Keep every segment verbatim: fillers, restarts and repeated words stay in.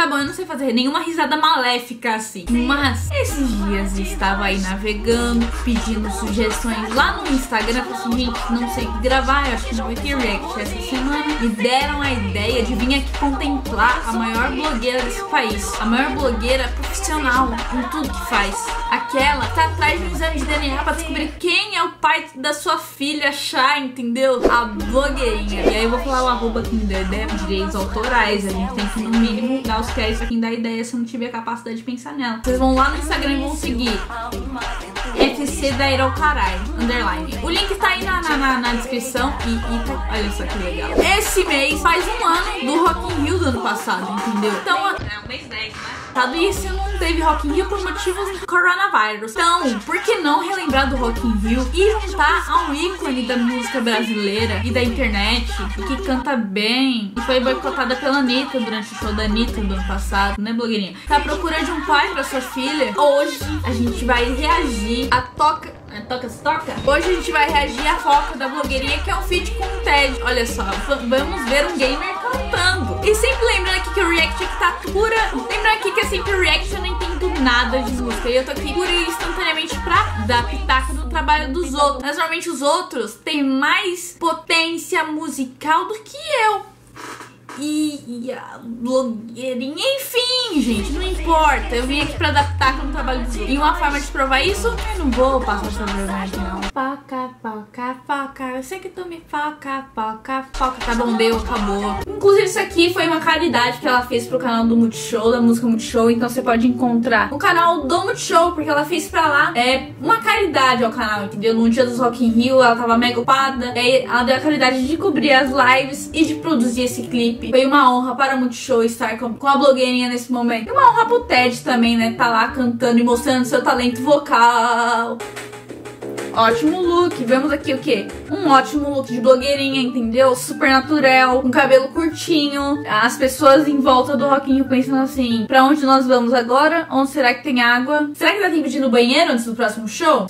Tá bom, eu não sei fazer nenhuma risada maléfica assim, mas esses dias eu estava aí navegando, pedindo sugestões lá no Instagram. Falei assim, gente, não sei o que gravar, eu acho que não vai ter react essa semana. Me deram a ideia de vir aqui contemplar a maior blogueira desse país. A maior blogueira profissional em tudo que faz. Aquela que tá atrás de um exame de D N A pra descobrir quem é o pai da sua filha Chá, entendeu? A blogueirinha. E aí eu vou falar o arroba que me deu ideia, direitos autorais. A gente tem que, no mínimo, dar os créditos a quem dá ideia se eu não tiver a capacidade de pensar nela. Vocês vão lá no Instagram e vão seguir F C da Ira ao caralho, underline. O link tá aí na, na, na, na descrição e, e tá, olha só que legal. Esse mês faz um ano do Rock in Rio do ano passado, entendeu? Então, é um mês dez, né? Tá, isso não teve Rock in Rio por motivos do coronavírus. Então, por que não relembrar do Rock in Rio e juntar a um ícone da música brasileira e da internet e que canta bem e foi boicotada pela Anitta durante o show da Anitta do ano passado, né, blogueirinha? Tá à procura de um pai pra sua filha? Hoje a gente vai reagir a Toca... Toca se toca? Hoje a gente vai reagir à foca da blogueirinha, que é um feat com o Ted. Olha só, vamos ver um gamer cantando. E sempre lembrando aqui que o react aqui tá pura. Lembrando aqui que é sempre o react, eu não entendo nada de música. E eu tô aqui pura e instantaneamente pra dar pitaco do trabalho dos outros. Mas normalmente os outros têm mais potência musical do que eu. E, e a blogueirinha, enfim, gente, não importa. Eu vim aqui pra adaptar com o trabalho dos outros. E uma forma de provar isso, eu não vou passar essa vergonha aqui, não. Foca, foca, foca. Eu sei que tu me foca, foca, foca. Tá bom, deu, acabou. Inclusive, isso aqui foi uma caridade que ela fez pro canal do Multishow, da música Multishow. Então você pode encontrar o canal do Multishow, porque ela fez pra lá é uma caridade ao canal, entendeu? No dia dos Rock in Rio, ela tava mega ocupada. E aí ela deu a caridade de cobrir as lives e de produzir esse clipe. Foi uma honra para o Multishow estar com, com a blogueirinha nesse momento. E uma honra pro Ted também, né? Tá lá cantando e mostrando seu talento vocal. Ótimo look. Vemos aqui o quê? Um ótimo look de blogueirinha, entendeu? Super natural, com cabelo curtinho. As pessoas em volta do Rock in Rio pensando assim, pra onde nós vamos agora? Onde será que tem água? Será que dá tempo de ir no banheiro antes do próximo show?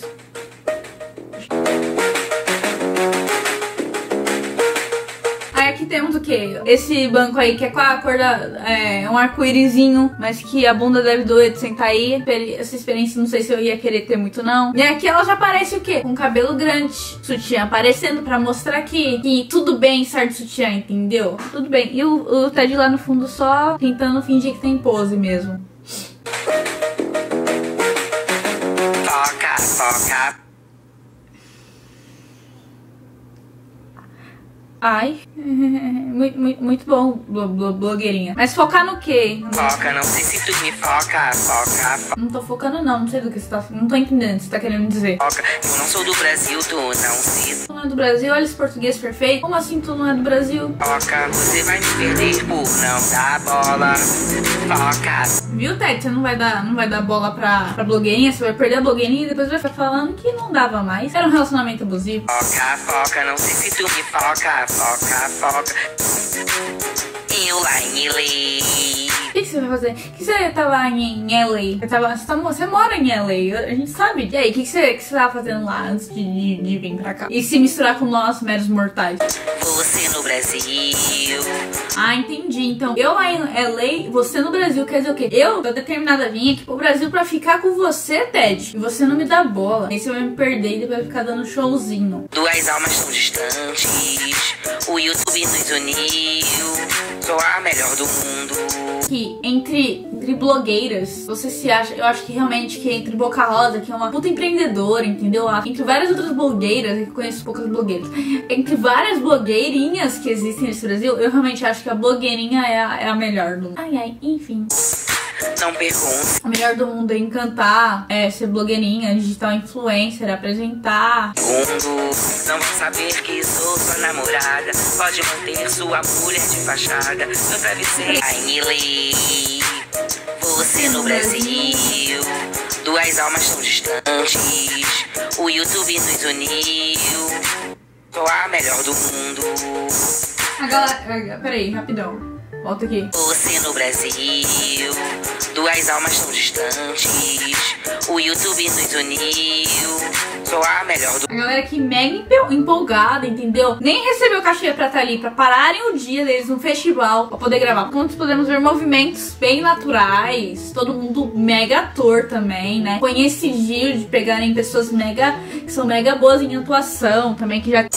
Aqui temos o que? Esse banco aí que é com a cor da... É um arco-írisinho, mas que a bunda deve doer de sentar aí. Essa experiência não sei se eu ia querer ter muito, não. E aqui ela já aparece o quê? Com cabelo grande, sutiã aparecendo pra mostrar que, que tudo bem estar de sutiã, entendeu? Tudo bem. E o, o Ted lá no fundo só tentando fingir que tem pose mesmo. Foca, foca. Ai, muito, muito, muito bom, blogueirinha. Mas focar no quê? Foca, não sei se tu me foca, foca, foca. Não tô focando não, não sei do que você tá... Não tô entendendo o que você tá querendo dizer. Foca, eu não sou do Brasil, tu não sei. Tu não é do Brasil? Olha esse português perfeito. Como assim tu não é do Brasil? Foca, você vai me perder por não dar bola. Foca. Viu, Ted? Você não vai dar, não vai dar bola pra, pra blogueirinha, você vai perder a blogueirinha e depois vai ficar falando que não dava mais. Era um relacionamento abusivo. Foca, foca, não sei se tu me foca. Foca, foca. Eu lá em L A. O que, que você vai fazer? O que você tá lá em L A? Você, tava, você, tá, você mora em L A, a gente sabe. E aí, o que, que, você, que você tava fazendo lá antes de, de, de vir pra cá? E se misturar com nós, meros mortais? Você no Brasil. Ah, entendi. Então, eu lá em L A, você no Brasil, quer dizer o quê? Eu tô determinada a vir aqui pro Brasil pra ficar com você, Ted. E você não me dá bola. Aí você vai me perder e depois vai ficar dando showzinho. Duas almas tão distantes, o YouTube nos uniu. Sou a melhor do mundo. Que entre, entre blogueiras, você se acha... Eu acho que realmente que entre Boca Rosa, que é uma puta empreendedora, entendeu? Entre várias outras blogueiras, eu conheço poucas blogueiras, entre várias blogueirinhas que existem nesse Brasil, eu realmente acho que a blogueirinha é a, é a melhor do mundo. Ai, ai, enfim. Não pergunte. O melhor do mundo é encantar, é ser blogueirinha, digital influencer, apresentar. Mundo, não vão saber que sou sua namorada. Pode manter sua mulher de fachada no travesseiro. Em L A, você no Brasil. Duas almas tão distantes, o YouTube nos uniu. Sou a melhor do mundo. A galera... Peraí, rapidão. Volta aqui. Você no Brasil, duas almas tão distantes, o YouTube nos uniu. sou a melhor do... A galera aqui mega empolgada, entendeu? Nem recebeu cachê pra estar ali, pra pararem o dia deles no festival, pra poder gravar. Juntos podemos ver movimentos bem naturais, todo mundo mega ator também, né? Conhecidinho de pegarem pessoas mega, que são mega boas em atuação também, que já...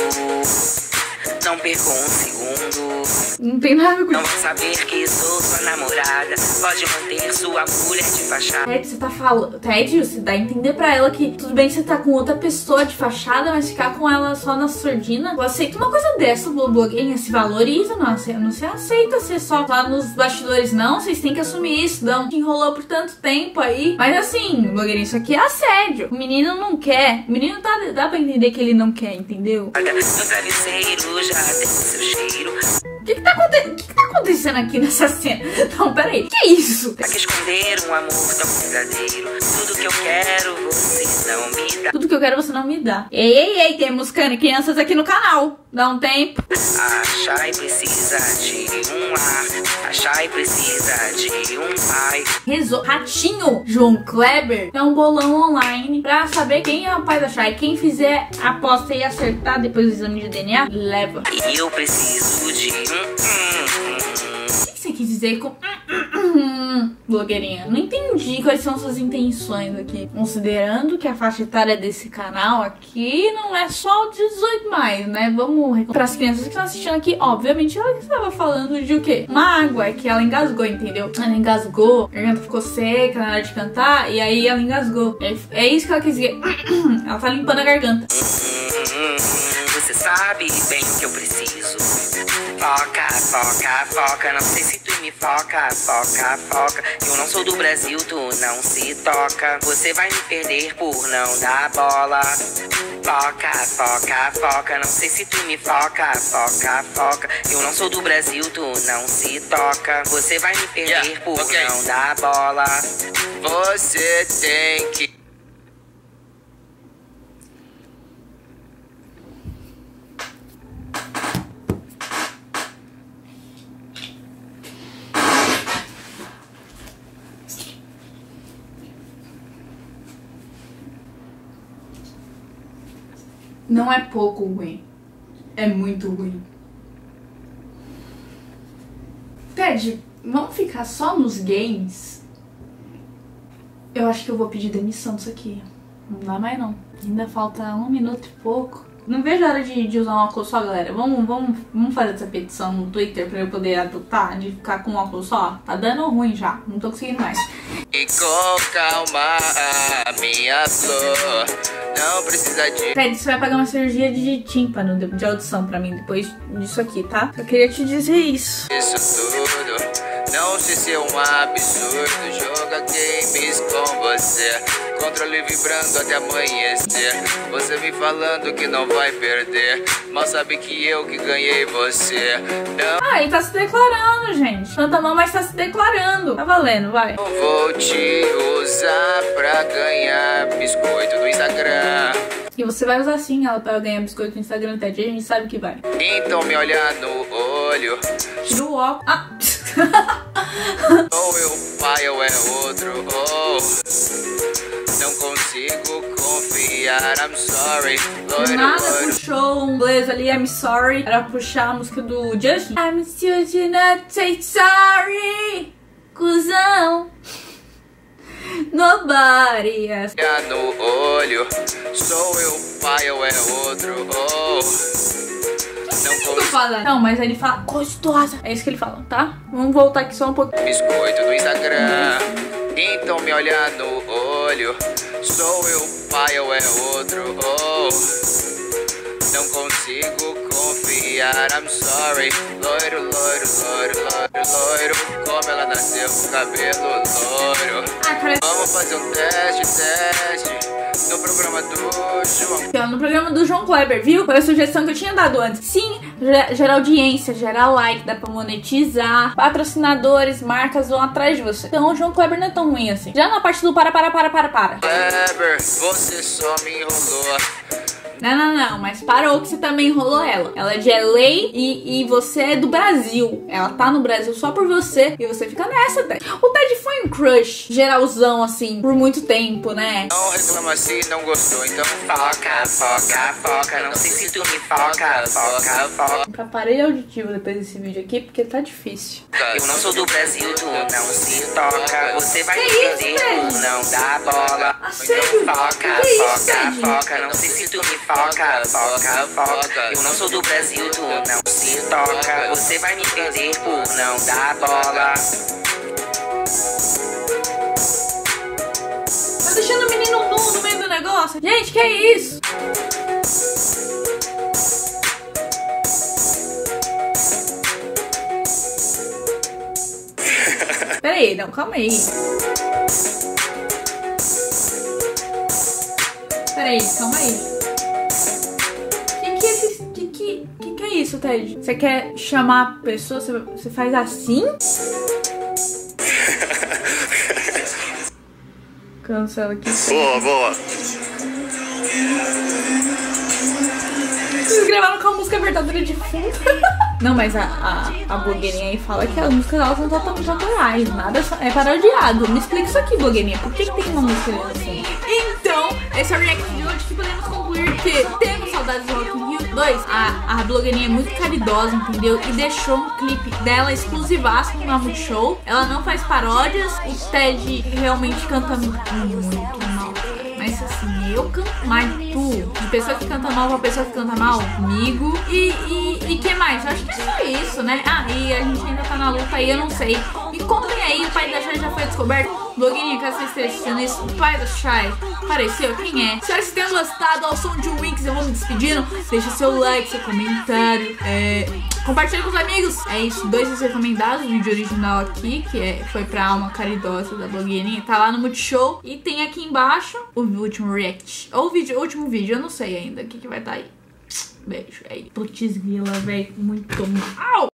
Não perco um segundo. Não tem nada com... Não vou saber que sou sua namorada. Pode manter sua mulher de fachada. Ted, você tá falando... Ted, você dá a entender pra ela que tudo bem que você tá com outra pessoa de fachada, mas ficar com ela só na surdina. Eu aceito uma coisa dessa, blogueirinha. Se valoriza, não, você não se aceita ser só lá nos bastidores, não. Vocês têm que assumir isso. Não, te enrolou por tanto tempo aí. Mas assim, blogueirinha, isso aqui é assédio. O menino não quer. O menino tá... Dá pra entender que ele não quer, entendeu? No travesseiro já tem seu cheiro. O que que tá acontecendo? O que que tá acontecendo aqui nessa cena? Não, peraí. Que é isso? Pra que esconder um amor tão verdadeiro? Tudo que eu quero você não me dá. Tudo que eu quero você não me dá. Ei, ei, ei, temos crianças aqui no canal. Dá um tempo. A Chay precisa de um ar. A Chay precisa de um pai. Rezo... Ratinho João Kleber é um bolão online pra saber quem é o pai da Chay. Quem fizer a aposta e acertar depois do exame de D N A, leva. E eu preciso de um... O que você quis dizer com... blogueirinha? Não entendi quais são suas intenções aqui. Considerando que a faixa etária desse canal aqui não é só dezoito mais, né? Vamos... Para as crianças que estão assistindo aqui, obviamente ela estava falando de o quê? Uma água, é que ela engasgou, entendeu? Ela engasgou, a garganta ficou seca na hora de cantar e aí ela engasgou. É, é isso que ela quis dizer. Ela tá limpando a garganta. Você sabe bem o que eu preciso. Foca, foca, foca. Não sei se tu me foca, foca, foca. Eu não sou do Brasil, tu não se toca. Você vai me perder por não dar bola. Foca, foca, foca. Não sei se tu me foca, foca, foca. Eu não sou do Brasil, tu não se toca. Você vai me perder yeah, por okay. não dar bola. Você tem que... Não é pouco ruim, é muito ruim. Ted, vamos ficar só nos games? Eu acho que eu vou pedir demissão disso aqui. Não dá mais não. Ainda falta um minuto e pouco. Não vejo a hora de, de usar um óculos só, galera. Vamos, vamos, vamos fazer essa petição no Twitter pra eu poder adotar, de ficar com um óculos só. Tá dando ruim já, não tô conseguindo mais. E com calma, minha flor, não precisa de... Ted, você vai pagar uma cirurgia de tímpano, de, de audição pra mim depois disso aqui, tá? Eu queria te dizer isso. Isso tudo, não sei se é um absurdo. Joga games com você, controle vibrando até amanhecer. Você me falando que não vai perder, mal sabe que eu que ganhei você. Não. Ah, ele tá se declarando, gente. Tanta mão, mas tá se declarando. Tá valendo, vai. Eu vou te usar pra ganhar biscoito no Instagram. E você vai usar sim ela pra ganhar biscoito no Instagram, Ted. A gente sabe que vai. Então me olhar no olho. Tira o óculos. Ah! Ou eu pai ou é outro. Oh. Não consigo confiar, I'm sorry. Loiro, nada loiro. Puxou um inglês ali, I'm sorry. Era puxar a música do Justin. I'm still not say sorry, cuzão. Nobody has... no olho, sou eu pai ou é outro. Oh. Não, consigo... fala. Não, mas ele fala gostosa. É isso que ele fala, tá? Vamos voltar aqui só um pouquinho. Biscoito no Instagram. Então me olhar no olho, sou eu pai ou é outro. Oh. Não consigo confiar, I'm sorry. Loiro, loiro, loiro, loiro, loiro. Como ela nasceu com cabelo loiro. Ah, cara... Vamos fazer um teste, teste no programa do João. No programa do João Kleber, viu? Foi a sugestão que eu tinha dado antes. Sim, gera audiência, gera like, dá pra monetizar. Patrocinadores, marcas vão atrás de você. Então o João Kleber não é tão ruim assim. Já na parte do para, para, para, para, para. Kleber, você só me enrolou. Não, não, não, mas parou que você também enrolou ela. Ela é de L A e, e você é do Brasil. Ela tá no Brasil só por você e você fica nessa, Ted. O Ted foi um crush geralzão, assim, por muito tempo, né? Não reclama se não gostou, então foca, foca, foca. Não sei se tu me foca, foca, foca. Pra aparelho auditivo depois desse vídeo aqui, porque tá difícil. Eu não sou do Brasil, tu não se toca. Você vai me entender, tu não dá bola. Ah, sério? Então foca, Que isso, foca, Ted? foca. Não sei se tu me foca, foca, foca. Eu não sou do Brasil, tu não se toca. Você vai me entender por não dar bola. Tá deixando o menino nu no meio do negócio. Gente, que é isso? Pera aí, não, calma aí. Pera aí, calma aí. Que que é esse... Que que... Que que é isso, Ted? Você quer chamar a pessoa, você, você faz assim? Cancela aqui. Boa, boa. Vocês gravaram com a música verdadeira de fundo. Não, mas a, a, a blogueirinha aí fala que as músicas elas não estão totalmente autorais. Nada é parodiado. Me explica isso aqui, blogueirinha. Por que, que tem uma música ali assim? Então, esse é o react de hoje que podemos concluir que temos saudades do Rock in Rio dois. A, a blogueirinha é muito caridosa, entendeu? E deixou um clipe dela exclusivaço no Novo Show. Ela não faz paródias. O Ted realmente canta muito, muito mal. Mas assim, eu canto mais tu. De pessoa que canta mal pra pessoa que canta mal comigo. E, e, e que mais? Eu acho que é só isso, né? Ah, e a gente ainda tá na luta aí, eu não sei. Me contem aí, o pai da Shai já foi descoberto. Blogueirinha, caso você esteja assistindo isso, o pai da Shai apareceu? Quem é? Se vocês tenham gostado ao som de um Winx, eu vou me despedindo. Deixa seu like, seu comentário. É... Compartilha com os amigos. É isso, dois vídeos recomendados. O vídeo original aqui, que é, foi pra alma caridosa da blogueirinha, tá lá no Multishow. E tem aqui embaixo o último react. Ou o, vídeo, o último vídeo, eu não sei ainda o que, que vai estar tá aí. Beijo. Aí, putz grila, velho, muito mal.